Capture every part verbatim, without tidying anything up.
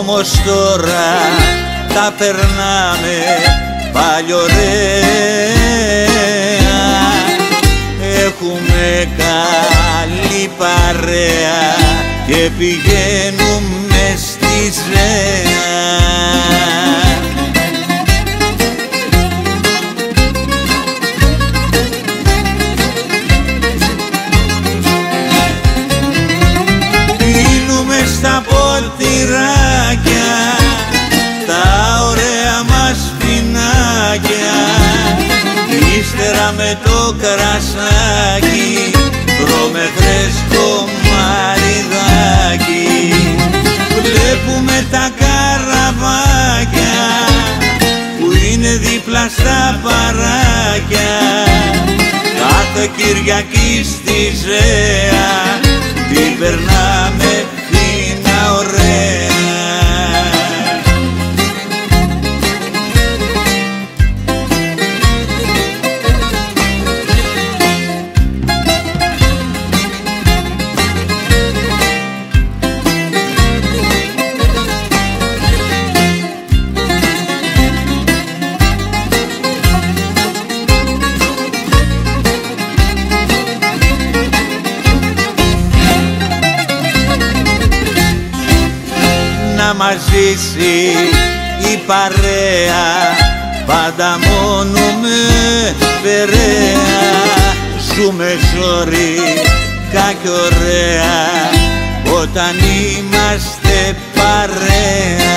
Όμως τώρα τα περνάμε πάλι ωραία. Έχουμε καλή παρέα και πηγαίνουμε στη Ζέα. Πίνουμε στα ποτηράκια τα ωραία μας πινάκια, ύστερα με το κρασάκι τρώμε φρέσκο μαριδάκι. Βλέπουμε τα καραβάκια που είναι δίπλα στα παράκια, κάθε Κυριακή στη Ζέα την περνάμε φίνα ωραία. Να μας ζήσει η παρέα, πάντα μόνο με περαία. Ζούμε ζωρίκα κι ωραία όταν είμαστε παρέα.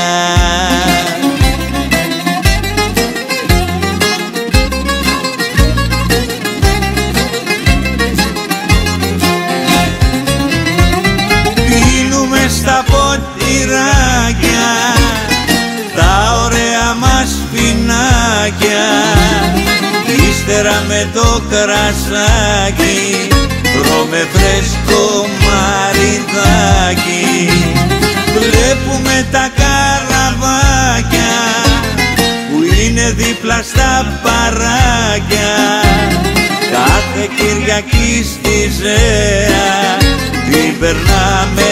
Πίνουμε στα ποτηράκια τα ωραία μας πινάκια, ύστερα με το κρασάκι τρώμε φρέσκο μαριδάκι. Βλέπουμε τα καραβάκια που είναι δίπλα στα παράκια, κάθε Κυριακή στη Ζέα την περνάμε